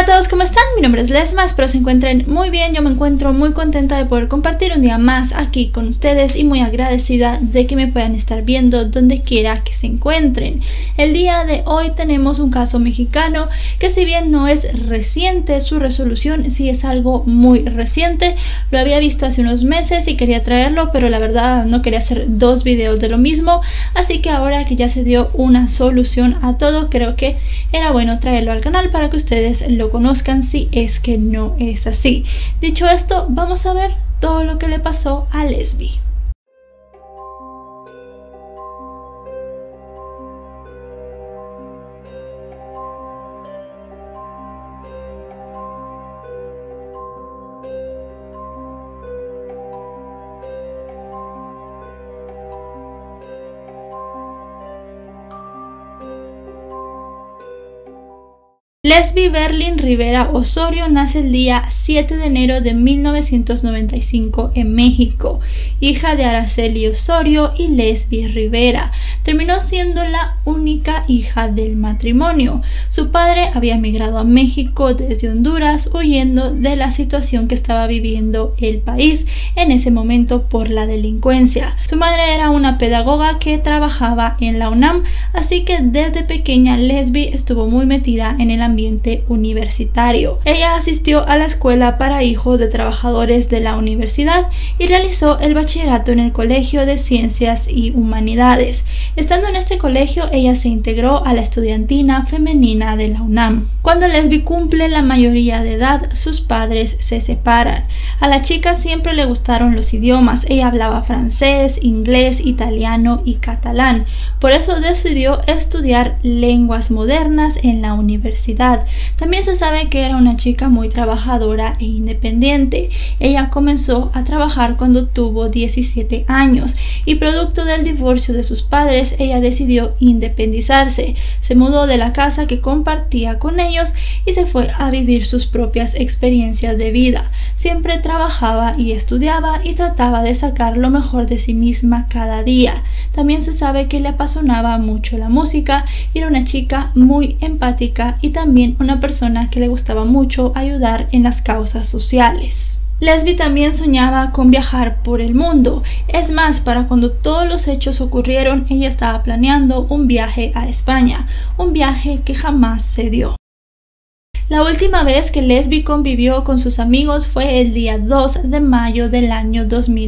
Hola a todos, ¿cómo están? Mi nombre es Lesma, espero se encuentren muy bien. Yo me encuentro muy contenta de poder compartir un día más aquí con ustedes y muy agradecida de que me puedan estar viendo donde quiera que se encuentren. El día de hoy tenemos un caso mexicano que, si bien no es reciente, su resolución sí es algo muy reciente. Lo había visto hace unos meses y quería traerlo, pero la verdad no quería hacer dos videos de lo mismo, así que ahora que ya se dio una solución a todo, creo que era bueno traerlo al canal para que ustedes lo conozcan si es que no es así. Dicho esto, vamos a ver todo lo que le pasó a Lesbi. Lesbi Berlin Rivera Osorio nace el día 7 de enero de 1995 en México, hija de Araceli Osorio y Lesbi Rivera. Terminó siendo la única hija del matrimonio. Su padre había emigrado a México desde Honduras, huyendo de la situación que estaba viviendo el país en ese momento por la delincuencia. Su madre era una pedagoga que trabajaba en la UNAM, así que desde pequeña Lesbi estuvo muy metida en el ambiente universitario. Ella asistió a la escuela para hijos de trabajadores de la universidad y realizó el bachillerato en el Colegio de Ciencias y Humanidades. Estando en este colegio, ella se integró a la estudiantina femenina de la UNAM. Cuando Lesbi cumple la mayoría de edad, sus padres se separan. A la chica siempre le gustaron los idiomas. Ella hablaba francés, inglés, italiano y catalán. Por eso decidió estudiar lenguas modernas en la universidad. También se sabe que era una chica muy trabajadora e independiente. Ella comenzó a trabajar cuando tuvo 17 años y, producto del divorcio de sus padres, ella decidió independizarse. Se mudó de la casa que compartía con ellos y se fue a vivir sus propias experiencias de vida. Siempre trabajaba y estudiaba y trataba de sacar lo mejor de sí misma cada día. También se sabe que le apasionaba mucho la música y era una chica muy empática y también una persona que le gustaba mucho ayudar en las causas sociales. Lesbi también soñaba con viajar por el mundo. Es más, para cuando todos los hechos ocurrieron, ella estaba planeando un viaje a España, un viaje que jamás se dio. La última vez que Lesbi convivió con sus amigos fue el día 2 de mayo del año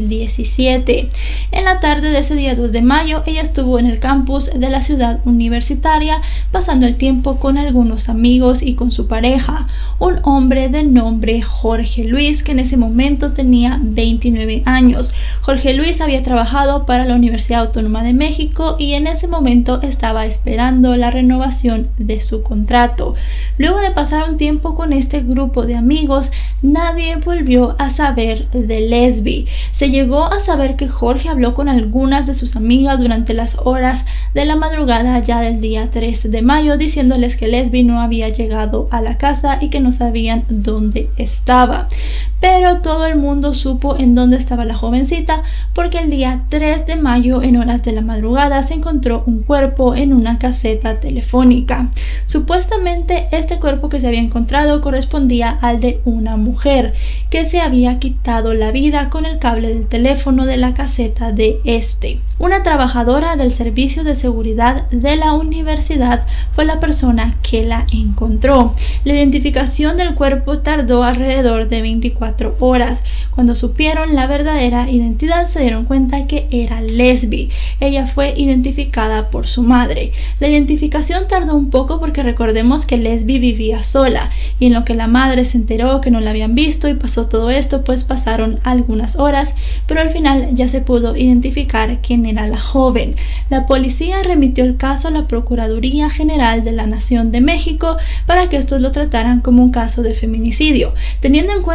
2017. En la tarde de ese día 2 de mayo, ella estuvo en el campus de la ciudad universitaria pasando el tiempo con algunos amigos y con su pareja, un hombre de nombre Jorge Luis, que en ese momento tenía 29 años. Jorge Luis había trabajado para la Universidad Autónoma de México y en ese momento estaba esperando la renovación de su contrato. Luego de pasar un tiempo con este grupo de amigos, nadie volvió a saber de Lesbi. Se llegó a saber que Jorge habló con algunas de sus amigas durante las horas de la madrugada ya del día 3 de mayo, diciéndoles que Lesbi no había llegado a la casa y que no sabían dónde estaba. Pero todo el mundo supo en dónde estaba la jovencita, porque el día 3 de mayo, en horas de la madrugada, se encontró un cuerpo en una caseta telefónica. Supuestamente este cuerpo que se había encontrado correspondía al de una mujer que se había quitado la vida con el cable del teléfono de la caseta de este. Una trabajadora del servicio de seguridad de la universidad fue la persona que la encontró. La identificación del cuerpo tardó alrededor de 24 horas. Cuando supieron la verdadera identidad, se dieron cuenta que era Lesbi. Ella fue identificada por su madre. La identificación tardó un poco porque recordemos que Lesbi vivía sola, y en lo que la madre se enteró que no la habían visto y pasó todo esto, pues pasaron algunas horas, pero al final ya se pudo identificar quién era la joven. La policía remitió el caso a la Procuraduría General de la Nación de México para que estos lo trataran como un caso de feminicidio, teniendo en cuenta que la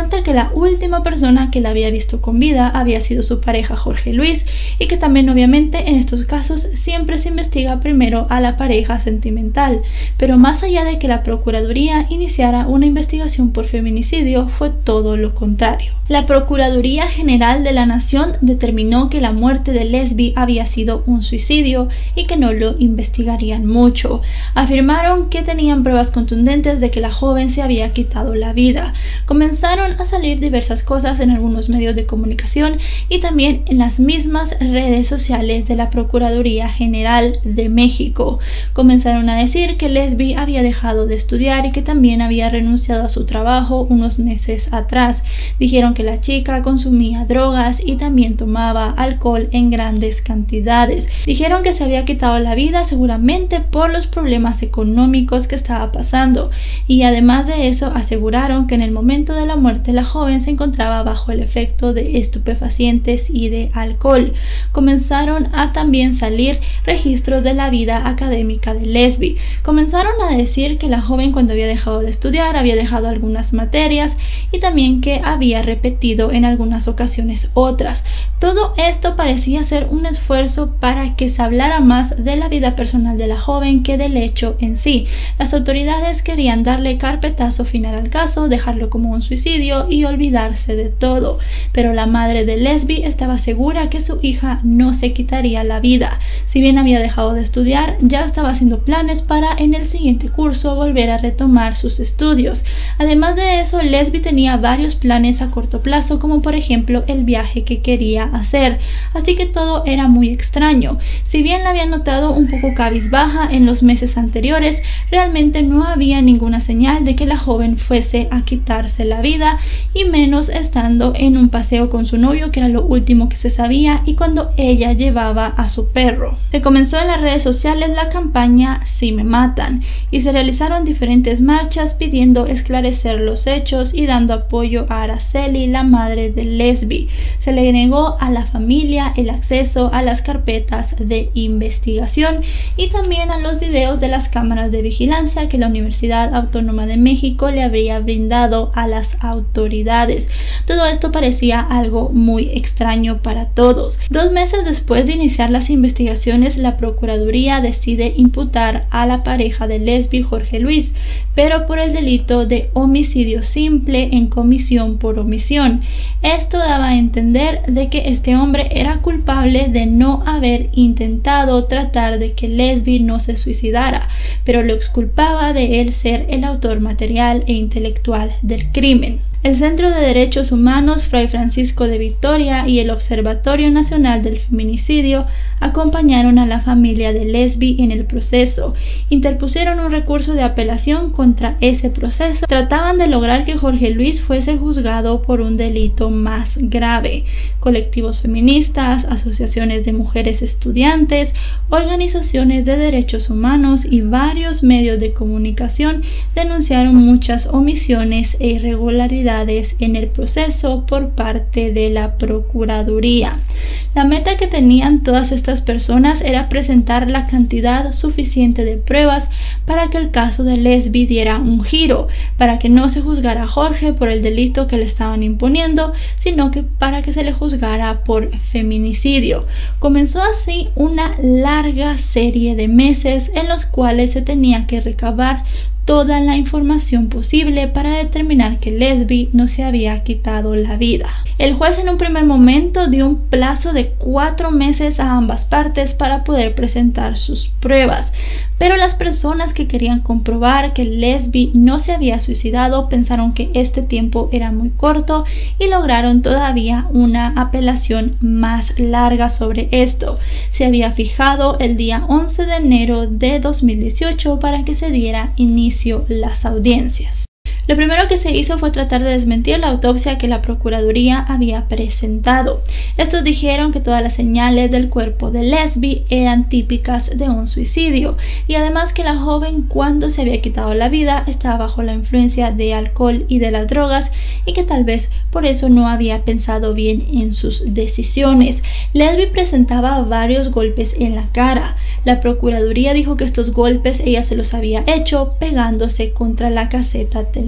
la última persona que la había visto con vida había sido su pareja Jorge Luis, y que también obviamente en estos casos siempre se investiga primero a la pareja sentimental. Pero más allá de que la Procuraduría iniciara una investigación por feminicidio, fue todo lo contrario. La Procuraduría General de la Nación determinó que la muerte de Lesbi había sido un suicidio y que no lo investigarían mucho. Afirmaron que tenían pruebas contundentes de que la joven se había quitado la vida. Comenzaron a salir diversas cosas en algunos medios de comunicación y también en las mismas redes sociales de la Procuraduría General de México. Comenzaron a decir que Lesbi había dejado de estudiar y que también había renunciado a su trabajo unos meses atrás. Dijeron que la chica consumía drogas y también tomaba alcohol en grandes cantidades. Dijeron que se había quitado la vida seguramente por los problemas económicos que estaba pasando, y además de eso aseguraron que en el momento de la muerte la joven se encontraba bajo el efecto de estupefacientes y de alcohol. Comenzaron a también salir registros de la vida académica de Lesbi. Comenzaron a decir que la joven, cuando había dejado de estudiar, había dejado algunas materias y también que había repetido en algunas ocasiones otras. Todo esto parecía ser un esfuerzo para que se hablara más de la vida personal de la joven que del hecho en sí. Las autoridades querían darle carpetazo final al caso, dejarlo como un suicidio y olvidarse de todo. Pero la madre de Lesbi estaba segura que su hija no se quitaría la vida. Si bien había dejado de estudiar, ya estaba haciendo planes para en el siguiente curso volver a retomar sus estudios. Además de eso, Lesbi tenía varios planes a corto plazo, como por ejemplo el viaje que quería hacer. Así que todo era muy extraño. Si bien la había notado un poco cabizbaja en los meses anteriores, realmente no había ninguna señal de que la joven fuese a quitarse la vida, y menos estando en un paseo con su novio, que era lo último que se sabía, y cuando ella llevaba a su perro. Se comenzó en las redes sociales la campaña Si me matan, y se realizaron diferentes marchas pidiendo esclarecer los hechos y dando apoyo a Araceli, la madre de Lesbi. Se le negó a la familia el acceso a las carpetas de investigación y también a los videos de las cámaras de vigilancia que la Universidad Autónoma de México le habría brindado a las autoridades. Todo esto parecía algo muy extraño para todos. 2 meses después de iniciar las investigaciones, la Procuraduría decide imputar a la pareja de Lesbi, Jorge Luis, pero por el delito de homicidio simple en comisión por omisión. Esto daba a entender de que este hombre era culpable de no haber intentado tratar de que Lesbi no se suicidara, pero lo exculpaba de él ser el autor material e intelectual del crimen. El Centro de Derechos Humanos Fray Francisco de Vitoria y el Observatorio Nacional del Feminicidio acompañaron a la familia de Lesbi en el proceso. Interpusieron un recurso de apelación contra ese proceso. Trataban de lograr que Jorge Luis fuese juzgado por un delito más grave. Colectivos feministas, asociaciones de mujeres estudiantes, organizaciones de derechos humanos y varios medios de comunicación denunciaron muchas omisiones e irregularidades en el proceso por parte de la Procuraduría. La meta que tenían todas estas personas era presentar la cantidad suficiente de pruebas para que el caso de Lesbi diera un giro, para que no se juzgara a Jorge por el delito que le estaban imponiendo, sino que para que se le juzgara por feminicidio. Comenzó así una larga serie de meses en los cuales se tenía que recabar toda la información posible para determinar que Lesbi no se había quitado la vida. El juez en un primer momento dio un plazo de 4 meses a ambas partes para poder presentar sus pruebas, pero las personas que querían comprobar que Lesbi no se había suicidado pensaron que este tiempo era muy corto y lograron todavía una apelación más larga sobre esto. Se había fijado el día 11 de enero de 2018 para que se diera inicio las audiencias. Lo primero que se hizo fue tratar de desmentir la autopsia que la Procuraduría había presentado. Estos dijeron que todas las señales del cuerpo de Lesbi eran típicas de un suicidio, y además que la joven, cuando se había quitado la vida, estaba bajo la influencia de alcohol y de las drogas, y que tal vez por eso no había pensado bien en sus decisiones. Lesbi presentaba varios golpes en la cara. La Procuraduría dijo que estos golpes ella se los había hecho pegándose contra la caseta telefónica.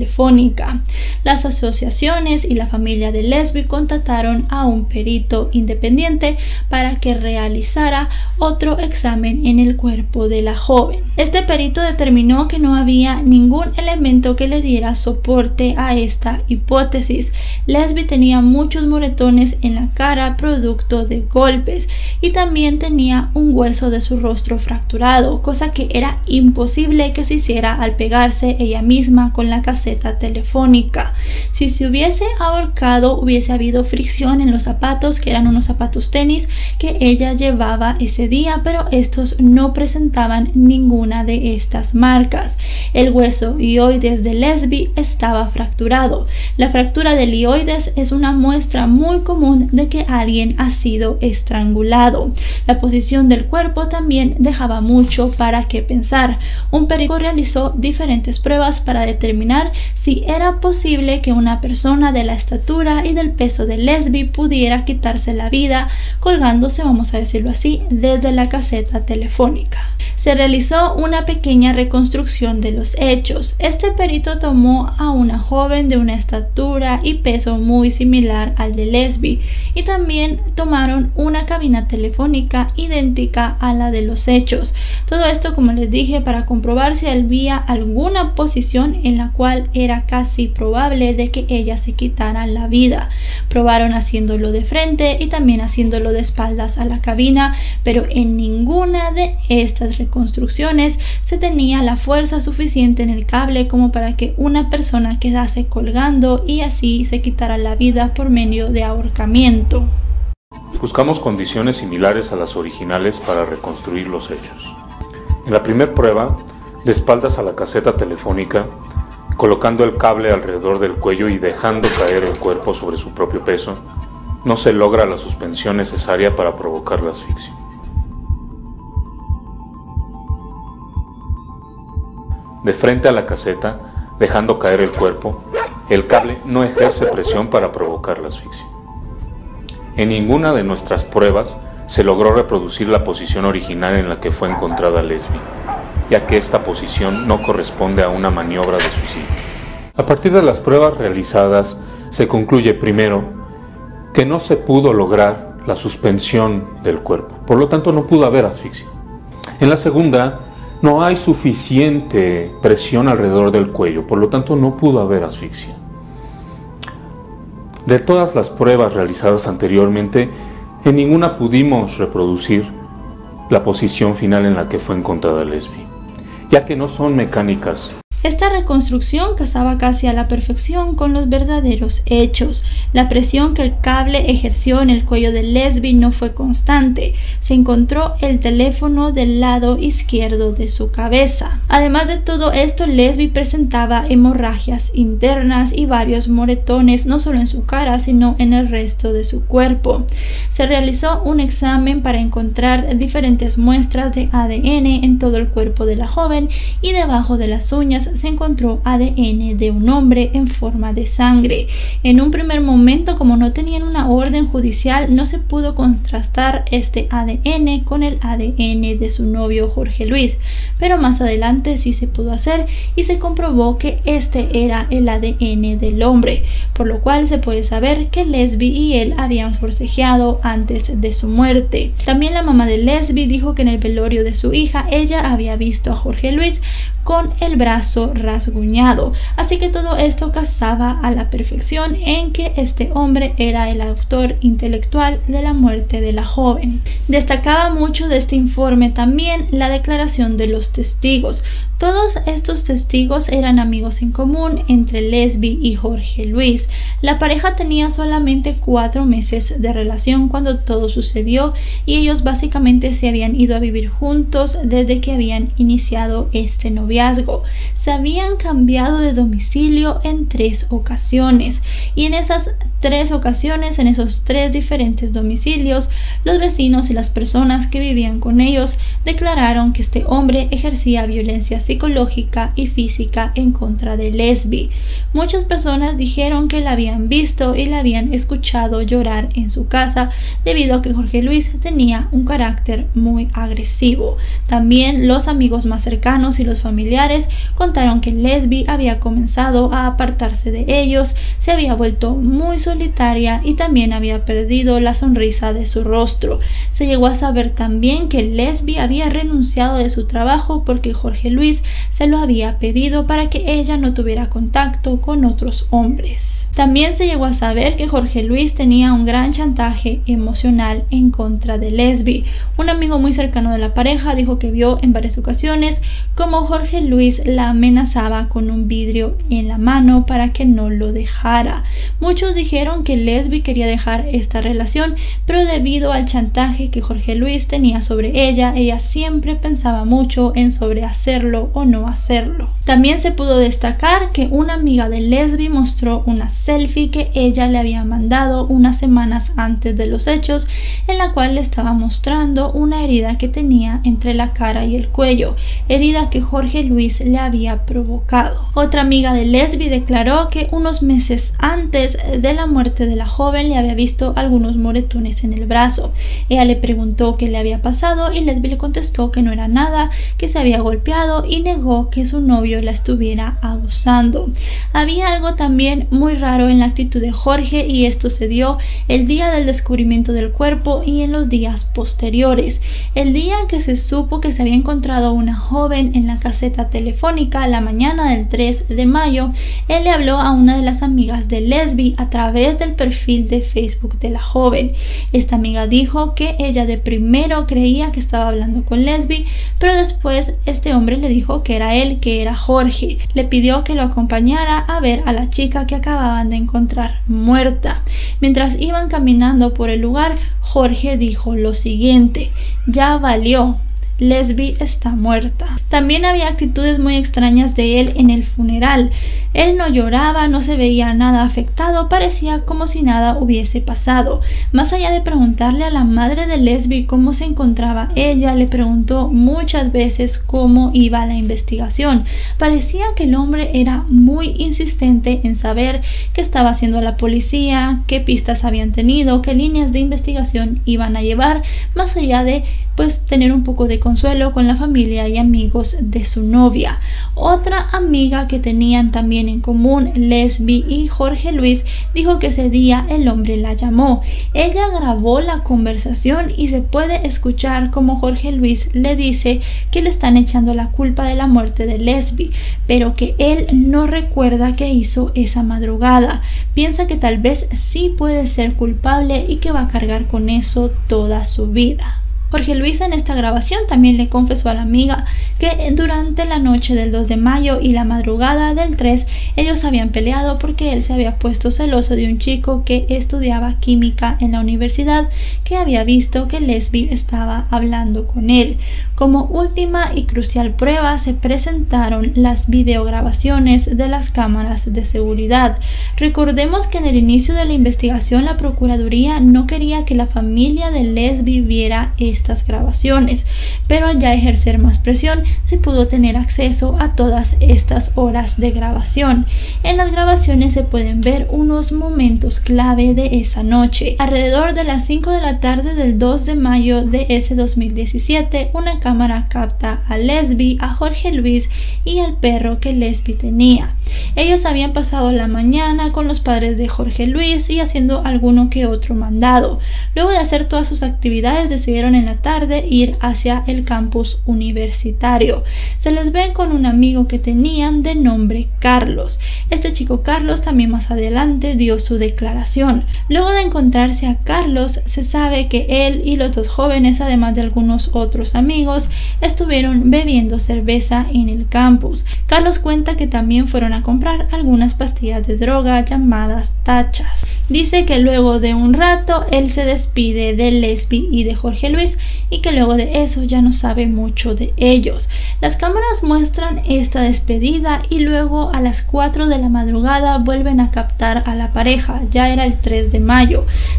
telefónica. Las asociaciones y la familia de Lesbi contactaron a un perito independiente para que realizara otro examen en el cuerpo de la joven. Este perito determinó que no había ningún elemento que le diera soporte a esta hipótesis. Lesbi tenía muchos moretones en la cara producto de golpes y también tenía un hueso de su rostro fracturado, cosa que era imposible que se hiciera al pegarse ella misma con la caseta telefónica. Si se hubiese ahorcado, hubiese habido fricción en los zapatos, que eran unos zapatos tenis que ella llevaba ese día, pero estos no presentaban ninguna de estas marcas. El hueso hioides de Lesbi estaba fracturado. La fractura del hioides es una muestra muy común de que alguien ha sido estrangulado. La posición del cuerpo también dejaba mucho para qué pensar. Un perito realizó diferentes pruebas para determinar si era posible que una persona de la estatura y del peso de Lesbi pudiera quitarse la vida colgándose, vamos a decirlo así, desde la caseta telefónica. Se realizó una pequeña reconstrucción de los hechos. Este perito tomó a una joven de una estatura y peso muy similar al de Lesbi y también tomaron una cabina telefónica idéntica a la de los hechos. Todo esto, como les dije, para comprobar si había alguna posición en la cual era casi probable de que ella se quitara la vida. Probaron haciéndolo de frente y también haciéndolo de espaldas a la cabina, pero en ninguna de estas reconstrucciones se tenía la fuerza suficiente en el cable como para que una persona quedase colgando y así se quitara la vida por medio de ahorcamiento. Buscamos condiciones similares a las originales para reconstruir los hechos. En la primera prueba, de espaldas a la caseta telefónica, colocando el cable alrededor del cuello y dejando caer el cuerpo sobre su propio peso, no se logra la suspensión necesaria para provocar la asfixia. De frente a la caseta, dejando caer el cuerpo, el cable no ejerce presión para provocar la asfixia. En ninguna de nuestras pruebas se logró reproducir la posición original en la que fue encontrada Lesbi, ya que esta posición no corresponde a una maniobra de suicidio. A partir de las pruebas realizadas, se concluye primero que no se pudo lograr la suspensión del cuerpo, por lo tanto no pudo haber asfixia. En la segunda, no hay suficiente presión alrededor del cuello, por lo tanto no pudo haber asfixia. De todas las pruebas realizadas anteriormente, en ninguna pudimos reproducir la posición final en la que fue encontrada Lesbi, ya que no son mecánicas. Esta reconstrucción casaba casi a la perfección con los verdaderos hechos. La presión que el cable ejerció en el cuello de Lesbi no fue constante. Se encontró el teléfono del lado izquierdo de su cabeza. Además de todo esto, Lesbi presentaba hemorragias internas y varios moretones, no solo en su cara, sino en el resto de su cuerpo. Se realizó un examen para encontrar diferentes muestras de ADN en todo el cuerpo de la joven y debajo de las uñas se encontró ADN de un hombre en forma de sangre. En un primer momento, como no tenían una orden judicial, no se pudo contrastar este ADN con el ADN de su novio Jorge Luis, pero más adelante sí se pudo hacer y se comprobó que este era el ADN del hombre, por lo cual se puede saber que Lesbi y él habían forcejeado antes de su muerte. También la mamá de Lesbi dijo que en el velorio de su hija ella había visto a Jorge Luis con el brazo rasguñado, así que todo esto casaba a la perfección en que este hombre era el autor intelectual de la muerte de la joven. Destacaba mucho de este informe también la declaración de los testigos. Todos estos testigos eran amigos en común entre Lesbi y Jorge Luis. La pareja tenía solamente 4 meses de relación cuando todo sucedió y ellos básicamente se habían ido a vivir juntos desde que habían iniciado este noviazgo. Se habían cambiado de domicilio en 3 ocasiones y en esas 3 ocasiones, en esos 3 diferentes domicilios, los vecinos y las personas que vivían con ellos declararon que este hombre ejercía violencia psicológica y física en contra de Lesbi. Muchas personas dijeron que la habían visto y la habían escuchado llorar en su casa debido a que Jorge Luis tenía un carácter muy agresivo. También los amigos más cercanos y los familiares contaron contaron que Lesbi había comenzado a apartarse de ellos, se había vuelto muy solitaria y también había perdido la sonrisa de su rostro. Se llegó a saber también que Lesbi había renunciado de su trabajo porque Jorge Luis se lo había pedido para que ella no tuviera contacto con otros hombres. También se llegó a saber que Jorge Luis tenía un gran chantaje emocional en contra de Lesbi. Un amigo muy cercano de la pareja dijo que vio en varias ocasiones como Jorge Luis la amenazaba con un vidrio en la mano para que no lo dejara. Muchos dijeron que Lesbi quería dejar esta relación, pero debido al chantaje que Jorge Luis tenía sobre ella siempre pensaba mucho en sobre hacerlo o no hacerlo. También se pudo destacar que una amiga de Lesbi mostró una selfie que ella le había mandado unas semanas antes de los hechos, en la cual le estaba mostrando una herida que tenía entre la cara y el cuello, herida que Jorge Luis le había provocado. Otra amiga de Lesbi declaró que unos meses antes de la muerte de la joven le había visto algunos moretones en el brazo. Ella le preguntó qué le había pasado y Lesbi le contestó que no era nada, que se había golpeado y negó que su novio la estuviera abusando. Había algo también muy raro en la actitud de Jorge y esto se dio el día del descubrimiento del cuerpo y en los días posteriores. El día en que se supo que se había encontrado una joven en la caseta telefónica la mañana del 3 de mayo, él le habló a una de las amigas de Lesbi a través del perfil de Facebook de la joven. Esta amiga dijo que ella de primero creía que estaba hablando con Lesbi, pero después este hombre le dijo que era él, que era Jorge. Le pidió que lo acompañara a ver a la chica que acababan de encontrar muerta. Mientras iban caminando por el lugar, Jorge dijo lo siguiente: ya valió. Lesbi está muerta. También había actitudes muy extrañas de él en el funeral. Él no lloraba, no se veía nada afectado, parecía como si nada hubiese pasado. Más allá de preguntarle a la madre de Lesbi cómo se encontraba ella, le preguntó muchas veces cómo iba la investigación. Parecía que el hombre era muy insistente en saber qué estaba haciendo la policía, qué pistas habían tenido, qué líneas de investigación iban a llevar, más allá de tener un poco de consuelo con la familia y amigos de su novia. Otra amiga que tenían también en común, Lesbi y Jorge Luis, dijo que ese día el hombre la llamó. Ella grabó la conversación y se puede escuchar como Jorge Luis le dice que le están echando la culpa de la muerte de Lesbi, pero que él no recuerda qué hizo esa madrugada. Piensa que tal vez sí puede ser culpable y que va a cargar con eso toda su vida. Jorge Luis en esta grabación también le confesó a la amiga que durante la noche del 2 de mayo y la madrugada del 3 ellos habían peleado porque él se había puesto celoso de un chico que estudiaba química en la universidad, que había visto que Lesbi estaba hablando con él. Como última y crucial prueba se presentaron las videograbaciones de las cámaras de seguridad. Recordemos que en el inicio de la investigación la Procuraduría no quería que la familia de Lesbi viera estas grabaciones, pero al ya ejercer más presión se pudo tener acceso a todas estas horas de grabación. En las grabaciones se pueden ver unos momentos clave de esa noche. Alrededor de las 5 de la tarde del 2 de mayo de ese 2017, una cámara capta a Lesbi, a Jorge Luis y al perro que Lesbi tenía. Ellos habían pasado la mañana con los padres de Jorge Luis y haciendo alguno que otro mandado. Luego de hacer todas sus actividades decidieron en la tarde ir hacia el campus universitario. Se les ve con un amigo que tenían de nombre Carlos. Este chico Carlos también más adelante dio su declaración. Luego de encontrarse a Carlos, se sabe que él y los dos jóvenes, además de algunos otros amigos, estuvieron bebiendo cerveza en el campus. Carlos cuenta que también fueron a comprar algunas pastillas de droga llamadas tachas. Dice que luego de un rato él se despide de Lesbi y de Jorge Luis y que luego de eso ya no sabe mucho de ellos. Las cámaras muestran esta despedida y luego a las 4 de la madrugada vuelven a captar a la pareja. Ya era el 3 de mayo.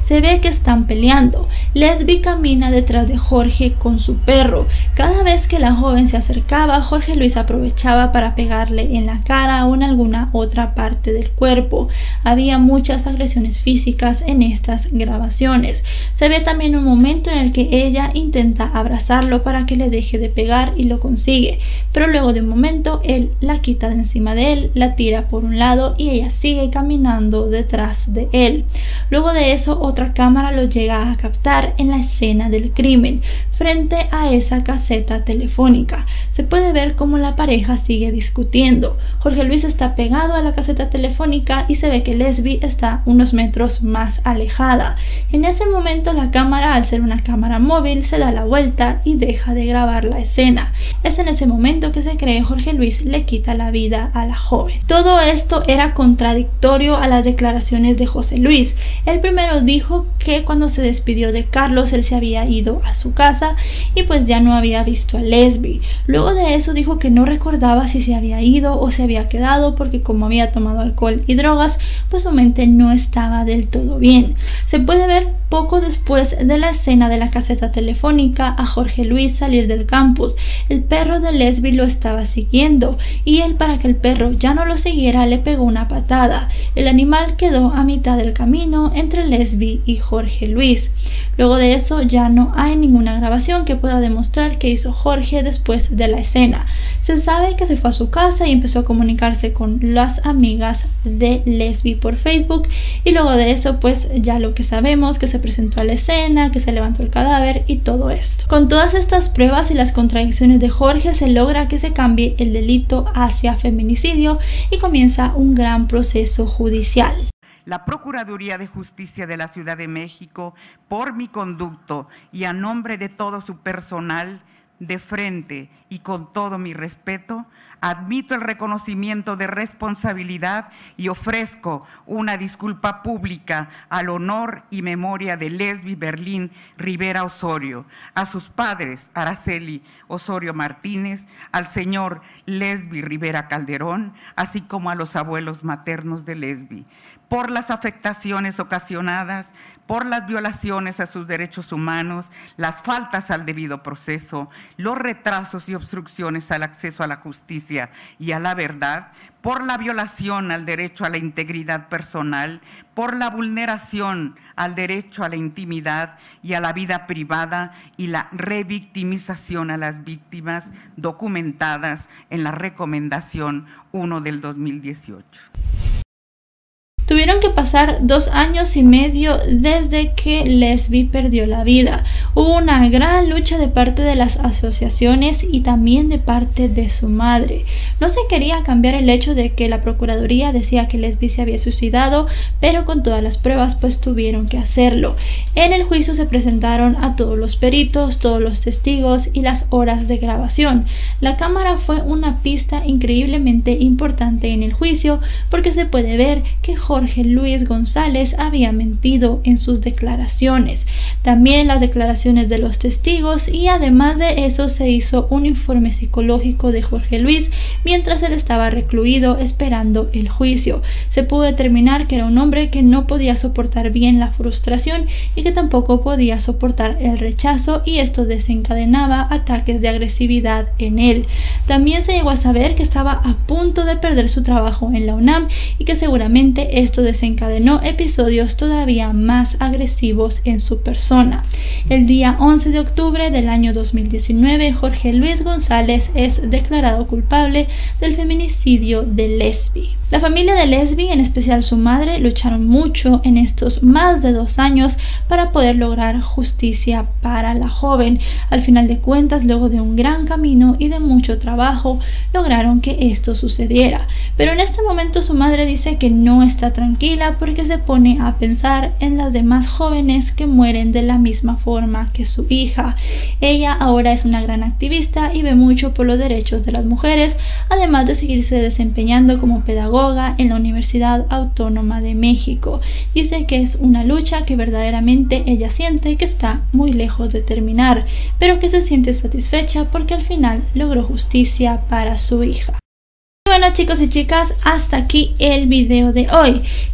Se ve que están peleando. Lesbi camina detrás de Jorge con su perro. Cada vez que la joven se acercaba, Jorge Luis aprovechaba para pegarle en la cara o en alguna otra parte del cuerpo. Había muchas agresiones físicas en estas grabaciones. Se ve también un momento en el que ella intenta abrazarlo para que le deje de pegar y lo consigue, pero luego de un momento él la quita de encima de él, la tira por un lado y ella sigue caminando detrás de él. Luego de eso otra cámara lo llega a captar en la escena del crimen, frente a esa caseta telefónica. Se puede ver cómo la pareja sigue discutiendo. Jorge Luis está pegado a la caseta telefónica y se ve que Lesbi está unos metros más alejada. En ese momento la cámara, al ser una cámara móvil, se da la vuelta y deja de grabar la escena. Es en ese momento que se cree Jorge Luis le quita la vida a la joven. Todo esto era contradictorio a las declaraciones de José Luis. El primero dijo que cuando se despidió de Carlos él se había ido a su casa y pues ya no había visto a Lesbi. Luego de eso dijo que no recordaba si se había ido o se había quedado porque como había tomado alcohol y drogas pues su mente no estaba del todo bien. Se puede ver poco después de la escena de la caseta telefónica a Jorge Luis salir del campus. El perro de Lesbi lo estaba siguiendo y él, para que el perro ya no lo siguiera, le pegó una patada. El animal quedó a mitad del camino entre Lesbi y Jorge Luis. Luego de eso ya no hay ninguna grabación que pueda demostrar qué hizo Jorge después de la escena. Se sabe que se fue a su casa y empezó a comunicarse con las amigas de Lesbi por Facebook y luego de eso pues ya lo que sabemos, que se presentó a la escena, que se levantó el cadáver y todo esto. Con todas estas pruebas y las contradicciones de Jorge se logra que se cambie el delito hacia feminicidio y comienza un gran proceso judicial. La Procuraduría de Justicia de la Ciudad de México, por mi conducto y a nombre de todo su personal, de frente y con todo mi respeto, admito el reconocimiento de responsabilidad y ofrezco una disculpa pública al honor y memoria de Lesbi Berlín Rivera Osorio, a sus padres Araceli Osorio Martínez, al señor Lesbi Rivera Calderón, así como a los abuelos maternos de Lesbi, por las afectaciones ocasionadas, por las violaciones a sus derechos humanos, las faltas al debido proceso, los retrasos y obstrucciones al acceso a la justicia y a la verdad, por la violación al derecho a la integridad personal, por la vulneración al derecho a la intimidad y a la vida privada y la revictimización a las víctimas documentadas en la Recomendación 1 del 2018. Tuvieron que pasar 2 años y medio desde que Lesbi perdió la vida. Hubo una gran lucha de parte de las asociaciones y también de parte de su madre. No se quería cambiar el hecho de que la Procuraduría decía que Lesbi se había suicidado, pero con todas las pruebas pues tuvieron que hacerlo. En el juicio se presentaron a todos los peritos, todos los testigos y las horas de grabación. La cámara fue una pista increíblemente importante en el juicio porque se puede ver que Jorge Luis González había mentido en sus declaraciones, también las declaraciones de los testigos, y además de eso se hizo un informe psicológico de Jorge Luis mientras él estaba recluido esperando el juicio. Se pudo determinar que era un hombre que no podía soportar bien la frustración y que tampoco podía soportar el rechazo, y esto desencadenaba ataques de agresividad en él. También se llegó a saber que estaba a punto de perder su trabajo en la UNAM y que seguramente esto desencadenó episodios todavía más agresivos en su persona. El día 11 de octubre del año 2019, Jorge Luis González es declarado culpable del feminicidio de Lesbi. La familia de Lesbi, en especial su madre, lucharon mucho en estos más de 2 años para poder lograr justicia para la joven. Al final de cuentas, luego de un gran camino y de mucho trabajo, lograron que esto sucediera. Pero en este momento su madre dice que no está tranquila porque se pone a pensar en las demás jóvenes que mueren de la misma forma que su hija. Ella ahora es una gran activista y ve mucho por los derechos de las mujeres, además de seguirse desempeñando como pedagoga en la Universidad Autónoma de México. Dice que es una lucha que verdaderamente ella siente que está muy lejos de terminar, pero que se siente satisfecha porque al final logró justicia para su hija. Bueno, chicos y chicas, hasta aquí el video de hoy.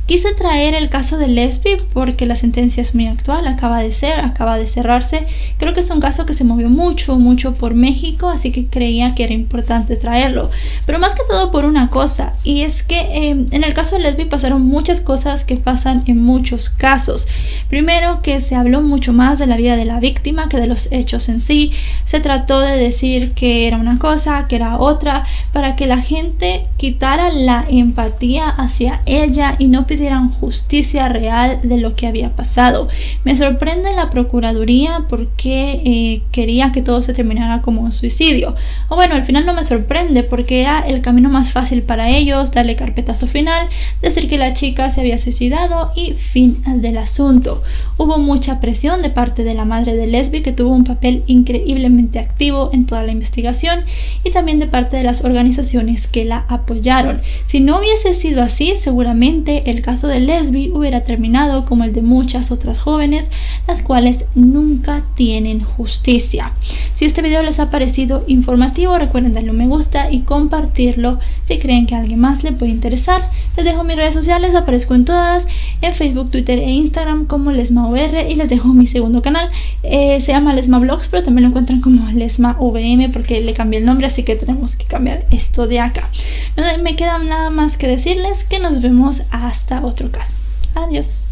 Quise traer el caso de Lesbi porque la sentencia es muy actual, acaba de cerrarse. Creo que es un caso que se movió mucho por México, así que creía que era importante traerlo. Pero más que todo por una cosa, y es que en el caso de Lesbi pasaron muchas cosas que pasan en muchos casos. Primero, que se habló mucho más de la vida de la víctima que de los hechos en sí. Se trató de decir que era una cosa, que era otra, para que la gente quitara la empatía hacia ella y no pidieran justicia real de lo que había pasado. Me sorprende la Procuraduría porque quería que todo se terminara como un suicidio. O bueno, al final no me sorprende porque era el camino más fácil para ellos, darle carpetazo final, decir que la chica se había suicidado y fin del asunto. Hubo mucha presión de parte de la madre de Lesbi, que tuvo un papel increíblemente activo en toda la investigación, y también de parte de las organizaciones que la apoyaron. Si no hubiese sido así, seguramente el caso de Lesbi hubiera terminado como el de muchas otras jóvenes, las cuales nunca tienen justicia. Si este video les ha parecido informativo, recuerden darle un me gusta y compartirlo si creen que a alguien más le puede interesar. Les dejo mis redes sociales, aparezco en todas, en Facebook, Twitter e Instagram como LesmaVR, y les dejo mi segundo canal, se llama Lesma Vlogs, pero también lo encuentran como Lesma VM porque le cambié el nombre, así que tenemos que cambiar esto de acá. No me queda nada más que decirles que nos vemos hasta otro caso. Adiós.